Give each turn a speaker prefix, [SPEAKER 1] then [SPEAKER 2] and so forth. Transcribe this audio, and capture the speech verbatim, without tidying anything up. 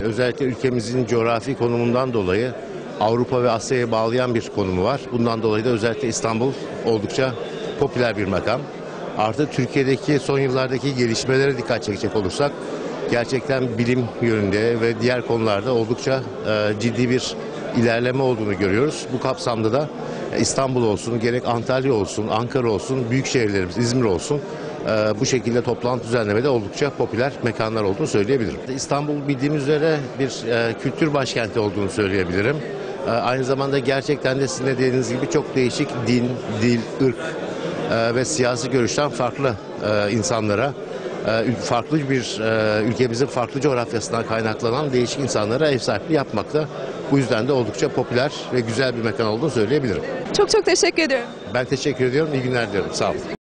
[SPEAKER 1] Özellikle ülkemizin coğrafi konumundan dolayı Avrupa ve Asya'ya bağlayan bir konumu var. Bundan dolayı da özellikle İstanbul oldukça popüler bir makam. Artı Türkiye'deki son yıllardaki gelişmelere dikkat çekecek olursak gerçekten bilim yönünde ve diğer konularda oldukça e, ciddi bir ilerleme olduğunu görüyoruz. Bu kapsamda da İstanbul olsun, gerek Antalya olsun, Ankara olsun, büyük şehirlerimiz İzmir olsun e, bu şekilde toplantı düzenlemede oldukça popüler mekanlar olduğunu söyleyebilirim. İstanbul bildiğimiz üzere bir e, kültür başkenti olduğunu söyleyebilirim. E, aynı zamanda gerçekten de sizin de dediğiniz gibi çok değişik din, dil, ırk e, ve siyasi görüşten farklı e, insanlara, farklı bir ülkemizin farklı coğrafyasından kaynaklanan değişik insanlara ev sahipliği yapmakta. Bu yüzden de oldukça popüler ve güzel bir mekan olduğunu söyleyebilirim.
[SPEAKER 2] Çok çok teşekkür ediyorum.
[SPEAKER 1] Ben teşekkür ediyorum. İyi günler diliyorum. Sağ olun.